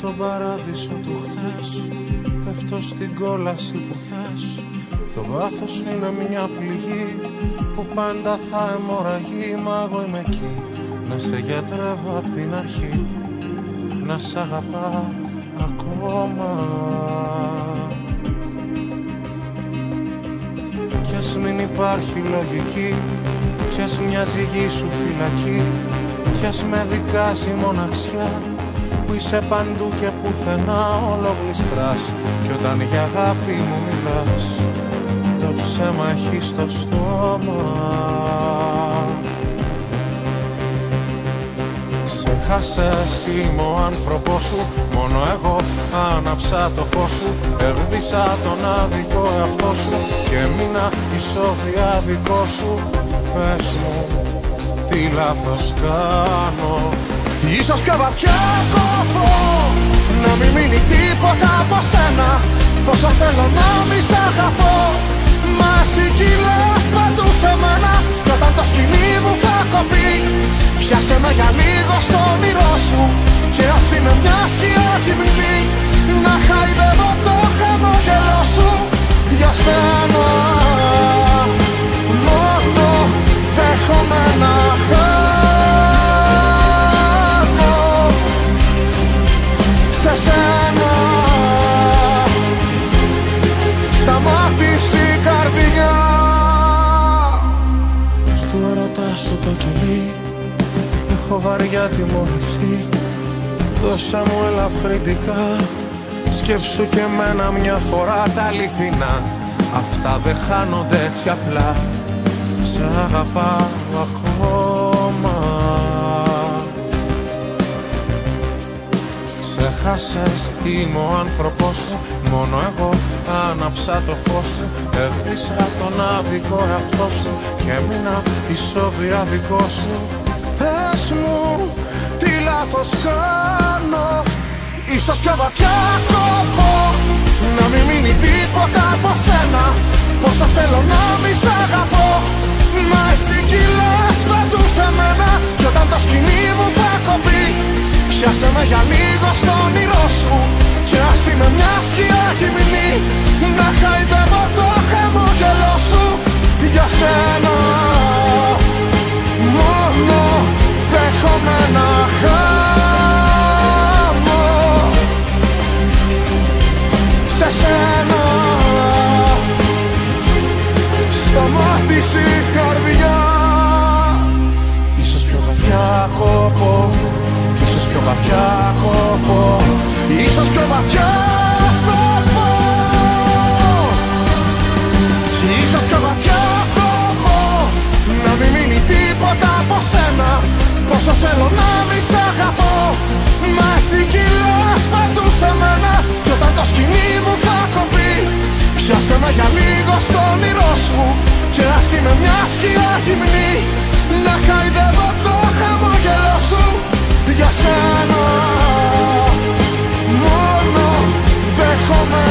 τον παράδεισο του χθες, πέφτω στην κόλαση που θες. Το βάθος είναι μια πληγή που πάντα θα αιμορραγεί. Μα εγώ είμαι εκεί να σε γιατρεύω απ' την αρχή, να σ' αγαπάω ακόμα. Κι ας μην υπάρχει λογική, κι ας μοιάζει η γη σου φυλακή, κι ας με δικάζει η μοναξιά που είσαι παντού και πουθενά όλο γλιστράς. Κι όταν για αγάπη μου μιλάς, το ψέμα έχει στο στόμα. Ξέχασες, είμαι ο άνθρωπός σου, μόνο εγώ άναψα το φως σου. Έγδυσα τον άδικο εαυτό σου και μείνα ισόβια δικό σου. Πες μου, τι λάθος κάνω? Ίσως πιο βαθιά κοπώ, να μην μείνει τίποτα από σένα. Πόσο θέλω να μη σ' αγαπώ, μα εσύ κυλάς παντού σε μένα. Κι όταν το σκηνή μου θα κοπεί, πιάσε με για λίγο στο όνειρό σου. Και ας είναι μια σκιά γυμνή, να χαϊδεύω το χαμόγελό σου. Για σένα μόνο δέχομαι να χάνω. Σε σένα σταμάτησε η καρδιά. Στου ερωτά σου το κελί έχω βαριά τιμωρηθεί. Δώσε μου ελαφρυντικά, σκέψου και εμένα μια φορά τα αληθινά. Αυτά δεν χάνονται έτσι απλά, σ' αγαπάω ακόμα. Ξέχασες, είμαι ο άνθρωπός σου, μόνο εγώ άναψα το φως σου. Έγδυσα τον άδικο εαυτό σου και έμεινα ισόβια δικό σου. Πες μου, τι λάθος κάνω? Ίσως πιο βαθιά κοπώ, να μην μείνει τίποτα από σένα. Πόσο θέλω να μη σ' αγαπώ, μα εσύ κυλάς παντού σε μένα. Κι όταν το σκηνή μου θα κοπεί, πιάσε με για λίγο στο όνειρό σου. Και ας είναι μια σκιά γυμνή, να χαϊδεύω το χαμόγελό σου. Για σένα μόνο δέχομαι να χάνω. Σε σένα σταμάτησε η καρδιά. Ίσως πιο βαθιά κοπώ, ίσως πιο βαθιά κοπώ, ίσως πιο βαθιά κοπώ, ίσως πιο βαθιά κοπώ, να μην μείνει τίποτα από σένα. Πόσο θέλω να μη σ' αγαπώ, μα εσύ κυλάς παντού σε μένα. Κι όταν το σκηνή μου θα κοπεί, πιάσε με για λίγο στο όνειρό σου. Και ας είμαι μια σκιά γυμνή, να χαϊδεύω το χαμόγελό σου. Για σένα μόνο δέχομαι